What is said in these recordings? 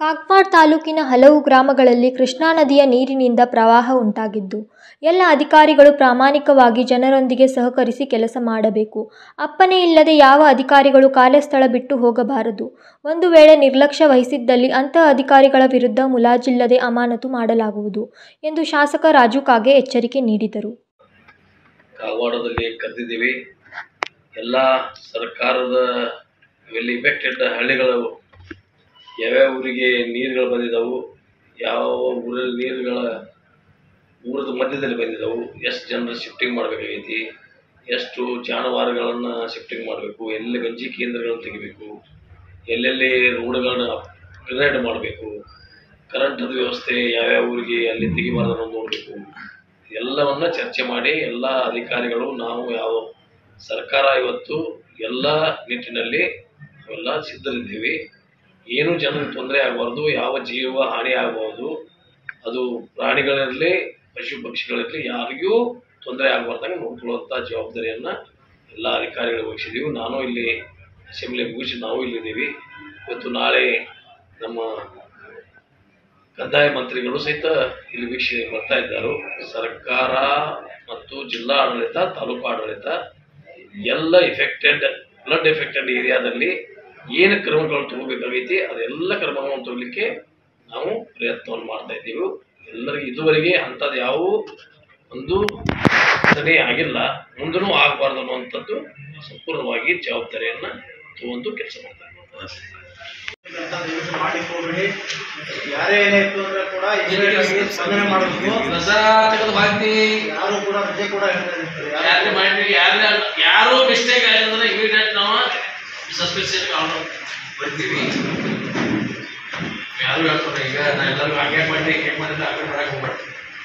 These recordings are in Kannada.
ಕಾಗವಾಡ ತಾಲೂಕಿನ ಹಲವು ಗ್ರಾಮಗಳಲ್ಲಿ ಕೃಷ್ಣಾ ನದಿಯ ನೀರಿನಿಂದ ಪ್ರವಾಹ ಉಂಟಾಗಿದ್ದು, ಎಲ್ಲ ಅಧಿಕಾರಿಗಳು ಪ್ರಾಮಾಣಿಕವಾಗಿ ಜನರೊಂದಿಗೆ ಸಹಕರಿಸಿ ಕೆಲಸ ಮಾಡಬೇಕು. ಅಪ್ಪನೇ ಇಲ್ಲದೆ ಯಾವ ಅಧಿಕಾರಿಗಳು ಕಾರ್ಯಸ್ಥಳ ಬಿಟ್ಟು ಹೋಗಬಾರದು. ಒಂದು ವೇಳೆ ನಿರ್ಲಕ್ಷ್ಯ ವಹಿಸಿದ್ದಲ್ಲಿ ಅಂತಹ ಅಧಿಕಾರಿಗಳ ವಿರುದ್ಧ ಮುಲಾಜಿಲ್ಲದೆ ಅಮಾನತು ಮಾಡಲಾಗುವುದು ಎಂದು ಶಾಸಕ ರಾಜು ಕಾಗೆ ಎಚ್ಚರಿಕೆ ನೀಡಿದರು. ಕಾಗವಾಡದಲ್ಲಿ ಕರೆದಿದ್ದೀವಿ. ಎಲ್ಲ ಸರ್ಕಾರದ ಇಫೆಕ್ಟೆಡ್ ಹಳ್ಳಿಗಳು ಯಾವ್ಯಾವ ಊರಿಗೆ ನೀರುಗಳು ಬಂದಿದ್ದವು, ಯಾವ ಊರಲ್ಲಿ ಊರದ ಮಧ್ಯದಲ್ಲಿ ಬಂದಿದ್ದವು, ಎಷ್ಟು ಜನರು ಶಿಫ್ಟಿಂಗ್ ಮಾಡಬೇಕಾಗೈತಿ, ಎಷ್ಟು ಜಾನುವಾರುಗಳನ್ನು ಶಿಫ್ಟಿಂಗ್ ಮಾಡಬೇಕು, ಎಲ್ಲಿ ಗಂಜಿ ಕೇಂದ್ರಗಳನ್ನು ತೆಗಿಬೇಕು, ಎಲ್ಲೆಲ್ಲಿ ರೋಡ್ಗಳನ್ನ ಅಪ್ಗ್ರೇಡ್ ಮಾಡಬೇಕು, ಕರೆಂಟದ ವ್ಯವಸ್ಥೆ ಯಾವ್ಯಾವ ಊರಿಗೆ ಅಲ್ಲಿ ತೆಗಿಬಾರ್ದು ನೋಡಬೇಕು. ಎಲ್ಲವನ್ನ ಚರ್ಚೆ ಮಾಡಿ ಎಲ್ಲ ಅಧಿಕಾರಿಗಳು ನಾವು ಯಾವ ಸರ್ಕಾರ ಇವತ್ತು ಎಲ್ಲ ನಿಟ್ಟಿನಲ್ಲಿ ಎಲ್ಲ ಸಿದ್ಧರಿದ್ದೀವಿ. ಏನು ಜನರಿಗೆ ತೊಂದರೆ ಆಗಬಾರ್ದು, ಯಾವ ಜೀವ ಹಾನಿ ಆಗಬಾರ್ದು, ಅದು ಪ್ರಾಣಿಗಳಿರಲಿ ಪಶು ಪಕ್ಷಿಗಳಿರಲಿ ಯಾರಿಗೂ ತೊಂದರೆ ಆಗಬಾರ್ದಂಗೆ ನೋಡ್ಕೊಳ್ಳುವಂಥ ಜವಾಬ್ದಾರಿಯನ್ನು ಎಲ್ಲ ಅಧಿಕಾರಿಗಳು ವಹಿಸಿದ್ದೀವಿ. ನಾನು ಇಲ್ಲಿ ಅಸೆಂಬ್ಲಿ ಮುಗಿಸಿ ನಾವು ಇಲ್ಲಿದ್ದೀವಿ. ಇವತ್ತು ನಾಳೆ ನಮ್ಮ ಕಂದಾಯ ಮಂತ್ರಿಗಳು ಸಹಿತ ಇಲ್ಲಿ ವೀಕ್ಷಣೆ ಬರ್ತಾ ಇದ್ದಾರೆ. ಸರ್ಕಾರ ಮತ್ತು ಜಿಲ್ಲಾ ಆಡಳಿತ, ತಾಲೂಕು ಆಡಳಿತ ಎಲ್ಲ ಫ್ಲಡ್ ಎಫೆಕ್ಟೆಡ್ ಏರಿಯಾದಲ್ಲಿ ಏನು ಕ್ರಮಗಳು ತಗೋಬೇಕಾಗೈತಿ ಅದೆಲ್ಲ ಕ್ರಮಗಳನ್ನು ತಗೊಳ್ಳಿಕ್ಕೆ ನಾವು ಪ್ರಯತ್ನವನ್ನು ಮಾಡ್ತಾ ಇದ್ದೀವಿ. ಎಲ್ಲರಿಗೂ ಇದುವರೆಗೆ ಅಂಥದ್ದು ಯಾವ ಒಂದು ಘಟನೆ ಆಗಿಲ್ಲ, ಮುಂದೂ ಆಗಬಾರ್ದು ಅನ್ನುವಂಥದ್ದು ಸಂಪೂರ್ಣವಾಗಿ ಜವಾಬ್ದಾರಿಯನ್ನು ತಗೊಂಡು ಕೆಲಸ ಮಾಡ್ತಾ ಇದ್ದೀವಿ. ಮಾಡಿಕೊಡ್ರಿ, ಯಾರೇ ಏನೇ ಇತ್ತು ಅಂದ್ರೆ ಕೂಡ ಸ್ಪಂದನೆ ಮಾಡಬೇಕು. ಯಾರು ಕೂಡ ರಜೆ ಕೂಡ ಯಾರು ಮಿಸ್ಟೇಕ್ ಆಗಿದ್ರೆ ಇಮಿಡಿಯೇಟ್ ನಾವು ಸಸ್ಪೆನ್ಷನ್ ಬರ್ತೀವಿ. ಯಾರು ಹೇಳ್ತಾರೆ ಈಗ ನಾ ಎಲ್ಲರೂ ಹಾಗೆ ಮಾಡಿ ಹೇಗೆ ಮಾಡಿದ್ರೆ ಹಾಗೆ ಮಾಡಕ್ಕೆ ಹೋಗ್ಬಾರ್ದು.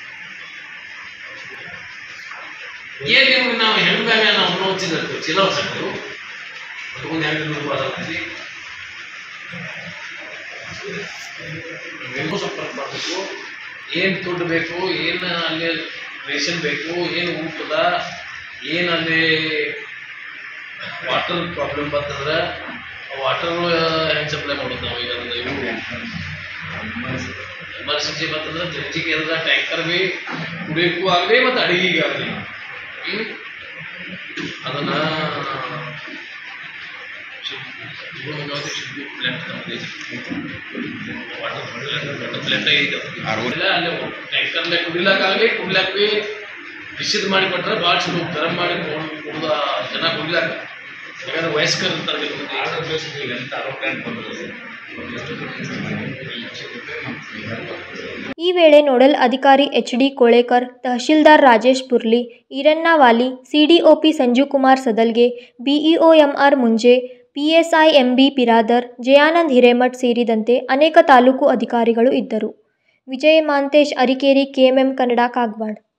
ಏನ್ ನಿಮ್ಗೆ ನಾವು ಹೆಣ್ಮ್ಯಾಗ ನಾವು ನೋಡ್ತಿದ್ದ ಚೀಲ ಹೊಸರು ಅದಕ್ಕೊಂದು ಹೆಂಗೆ ಬರತ್ತಿ ಸಂಪರ್ಕ ಮಾಡಬೇಕು. ಏನು ದುಡ್ಡು ಬೇಕು, ಏನು ಅಲ್ಲಿ ರೇಷನ್ ಬೇಕು, ಏನು ಊಟದ, ಏನು ಅಲ್ಲಿ ವಾಟರ್ ಪ್ರಾಬ್ಲಮ್ ಬಂತಂದ್ರೆ ವಾಟರ್ ಹೆಂಗೆ ಸಪ್ಲೈ ಮಾಡೋದು ನಾವು. ಈಗ ಎಮರ್ಜೆನ್ಸಿ ಬಂತಂದ್ರೆ ಜಂಜಿಗೆ ಎಲ್ಲ ಟ್ಯಾಂಕರ್ ಭೀ ಕುಡಿಯೋಕ್ಕೂ ಆಗಲಿ ಮತ್ತು ಅಡುಗೆಗೆ ಆಗಲಿ ಅದನ್ನು ಅಲ್ಲಿ ಟ್ಯಾಂಕರ್ಲೆ ಕುಡಿಲಾಕಾಗಲಿ ಕುಡ್ಲಾಕ ಭೀ ಬಿಸಿದು ಮಾಡಿ ಕೊಟ್ಟರೆ ಭಾಳ ಚಲೋ ಗರಂ ಮಾಡಿ ಕುಡ್ದ ಜನ ಕುಡ್ಲಾಕ. ಯಾಕಂದ್ರೆ ವಯಸ್ಕರು ಇರ್ತಾರೆ. ಈ ವೇಳೆ ನೋಡಲ್ ಅಧಿಕಾರಿ HD. Kolekar, tahsildar Rajesh Purli, Irannavali, CDOP Sanjukumar Sadalge, BEO MR. Munje, PSI MB. Piradar, Jayanand Hiremath ಸೇರಿದಂತೆ ಅನೇಕ ತಾಲೂಕು ಅಧಿಕಾರಿಗಳು ಇದ್ದರು. ವಿಜಯ ಮಾಂತೇಶ್, ಅರಿಕೇರಿ, ಕೆಎಂಎಂ ಕನ್ನಡ, ಕಾಗವಾಡ.